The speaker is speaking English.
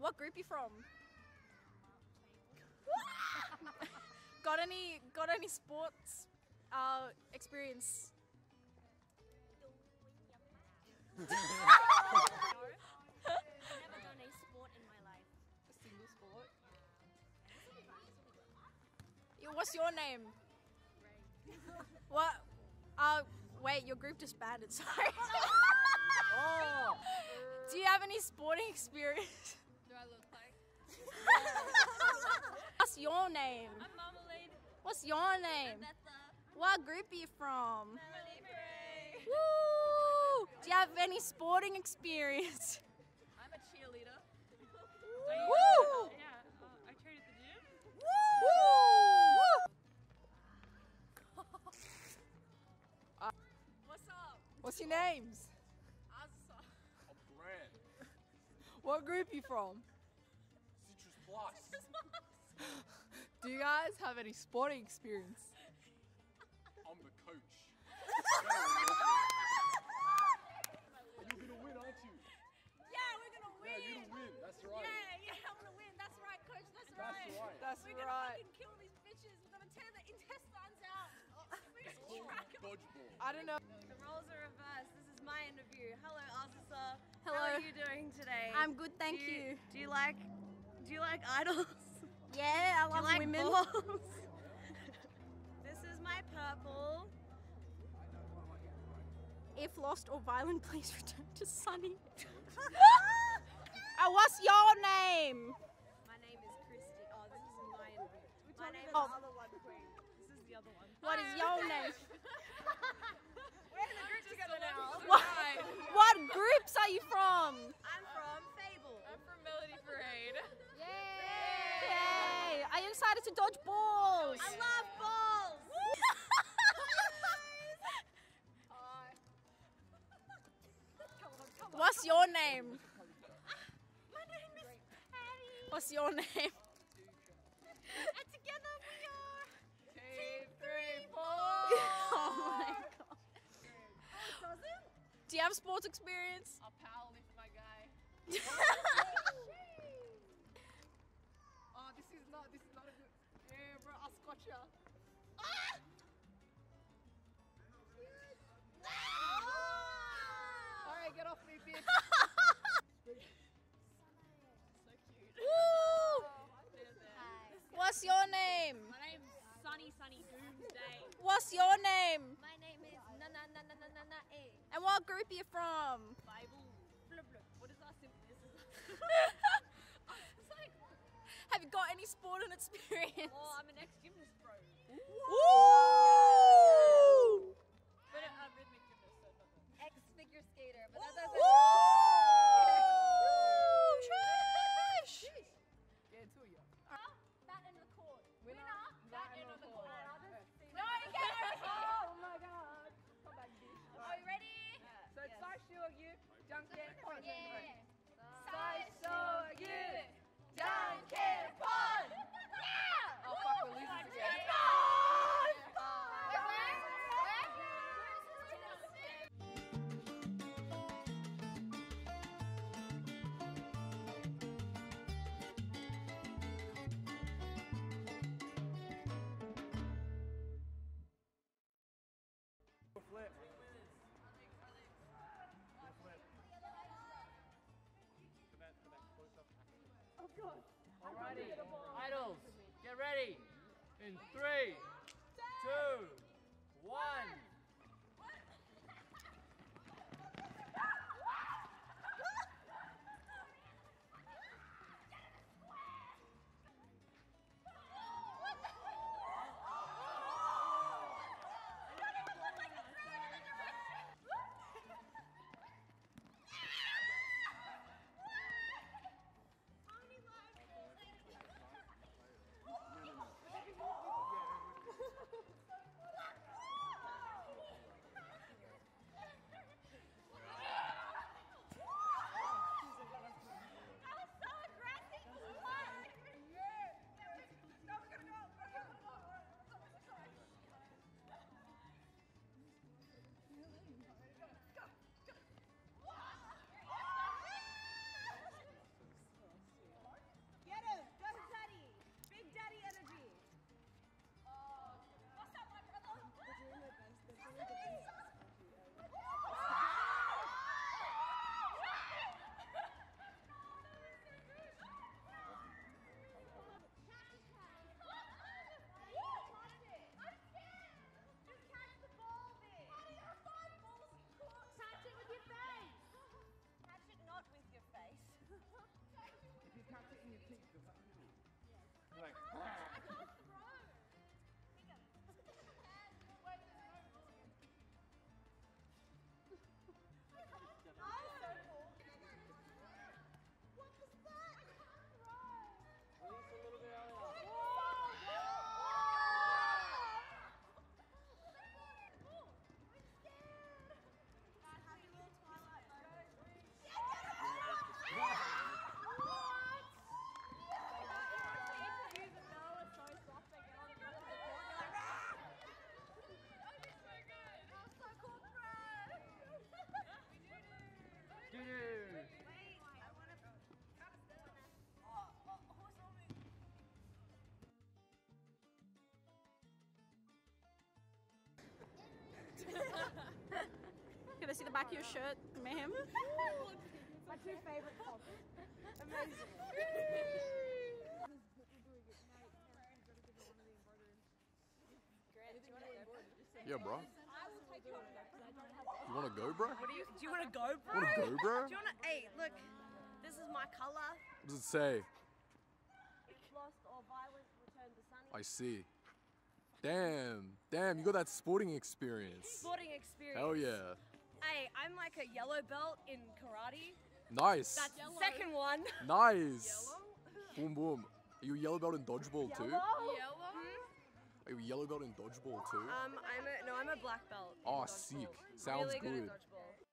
What group you from? Got any sports experience? I've never done a sport in my life. A single sport. What's your name? Ray. What? Wait, your group disbanded. Sorry. Oh! Do you have any sporting experience? Do I look like? What's your name? I'm Marmalade. What's your name? Betha. What group are you from? Melanie Ray. Woo! Do you have any sporting experience? I'm a cheerleader. Woo! Yeah, I train at the gym. Woo! What's up? What's your names? Asa. I'm Grant. What group you from? Citrus Plus. Do you guys have any sporting experience? I'm the coach. You're gonna win, aren't you? Yeah, we're gonna Yeah, you're gonna win. That's right. Yeah, I'm gonna win. That's right, coach. That's That's right. That's We're gonna right. fucking kill these bitches. We're gonna tear the intestines out. We're It's gonna called track 'em. dodgeball. I don't know. The roles are reversed. This is my interview. Hello, Asa. Hello. How are you doing today? I'm good, thank Do you. Do you like idols? Yeah, I Do you love like women. balls? This is my purple. If lost or violent, please return to Sunny. What's your name? My name is Christy. Oh, this is my interview. My name is Oh. the other one, Queen. This is the other one. What is your name? We're in a group together now. What groups are you from? I'm from Fable. I'm from Melody Parade. Yay! Are you excited to dodge balls? I love balls. What's your name? My name is Patty. What's your name? And together we are Team 3, 4. Oh my god. Do you have sports experience? I'll power lift my guy. Oh, this is not a good. Yeah, bro, I'll scotch ya. Alright, get off me, bitch. Woo! What's your name? My name's Sunny Doomsday. What's your name? My name is Nana A. And what group are you from? Bible. Blub blub. What is our symbol? This is. It's like, Have you got any sporting experience? oh, I'm an ex-gymnast, bro. Woo! But a rhythmic gymnast, so not that. Ex-figure skater, but that Woo! doesn't. Trash! Yeah, two of you. That end of the court. Winner, that end of the court. No, you can't. Oh my god. Come back, bitch. Are you ready? So, Sai Shoyu, Junket Pon. Yeah. Sai Shoyu, Junket Pon. Oh fuck, we're losing again. Flip. Alrighty, idols, get ready. In 3, 2, 1. your shirt, ma'am. My two favorite topics. Amazing. Yeah, bro. I will take you up there because I don't have. You want to go, bro? Do you want to go, bro? Want to go, bro? Do you want to? Hey, look. This is my color. What does it say? Lost or violent, return to sunny. I see. Damn, you got that sporting experience. Sporting experience. Hell yeah. Hey, I'm like a yellow belt in karate. Nice. That's the second one. Nice. Boom, boom. Are you a yellow belt in dodgeball too? Yellow? Are you a yellow belt in dodgeball too? I'm a black belt. in Oh, dodgeball. sick. Sounds really good. good. At dodgeball.